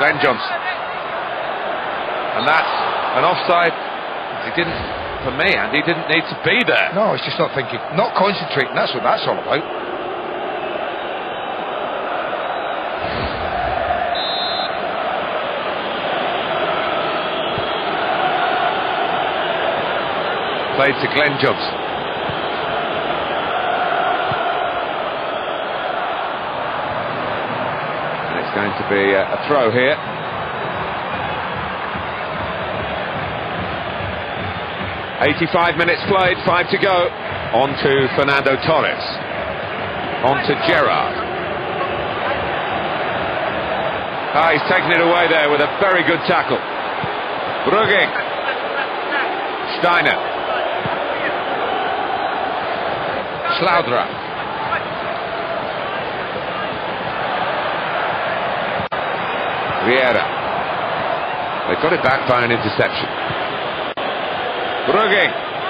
Glenn Johnson. And that's an offside. He didn't, for me, and he didn't need to be there. No, it's just not thinking, not concentrating. That's what that's all about. Played to Glenn Johnson. And it's going to be a throw here. "85 minutes played, 5 to go." On to Fernando Torres. On to Gerrard. He's taken it away there with a very good tackle. Brugge. Steiner. Slaudra. Vieira. They got it back by an interception. Brugge.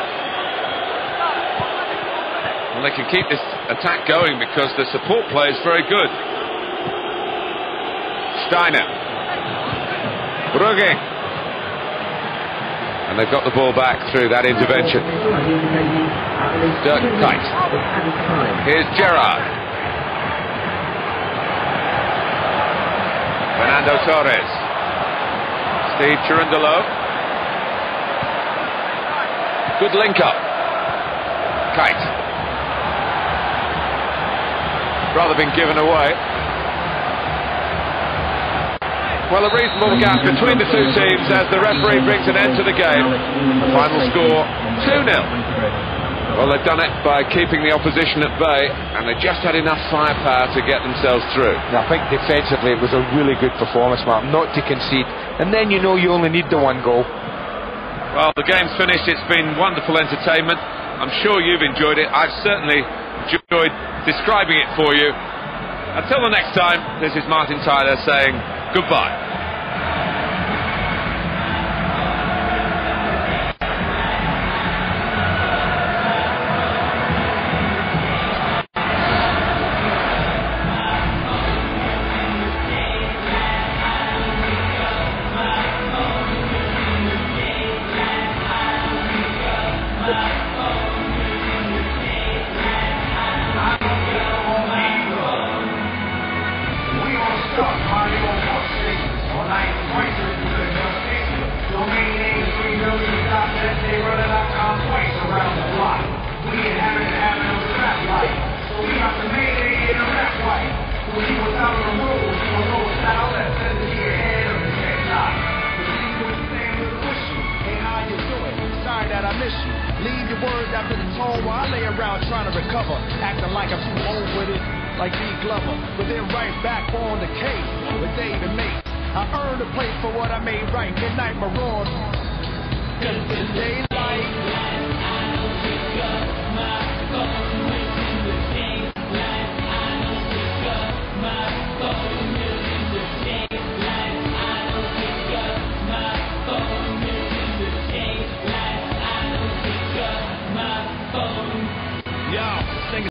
Well, they can keep this attack going because the support play is very good. Steiner. Brugge. And they've got the ball back through that intervention. Dirk Kuyt. Here's Gerrard. Fernando Torres. Steve Cherundolo. Good link up. Kuyt. Rather been given away. Well, a reasonable gap between the two teams as the referee brings an end to the game. The final score 2-0. Well, they've done it by keeping the opposition at bay, and they just had enough firepower to get themselves through. I think defensively it was a really good performance, Mark, not to concede, and then you know you only need the one goal. Well, the game's finished. It's been wonderful entertainment. I'm sure you've enjoyed it. I've certainly enjoyed describing it for you. Until the next time, this is Martin Tyler saying goodbye. Leave your words after the tone while I lay around trying to recover, acting like I'm too old with it, like D. Glover. But then right back on the case with David Mace. I earned a place for what I made right. Midnight Maroon.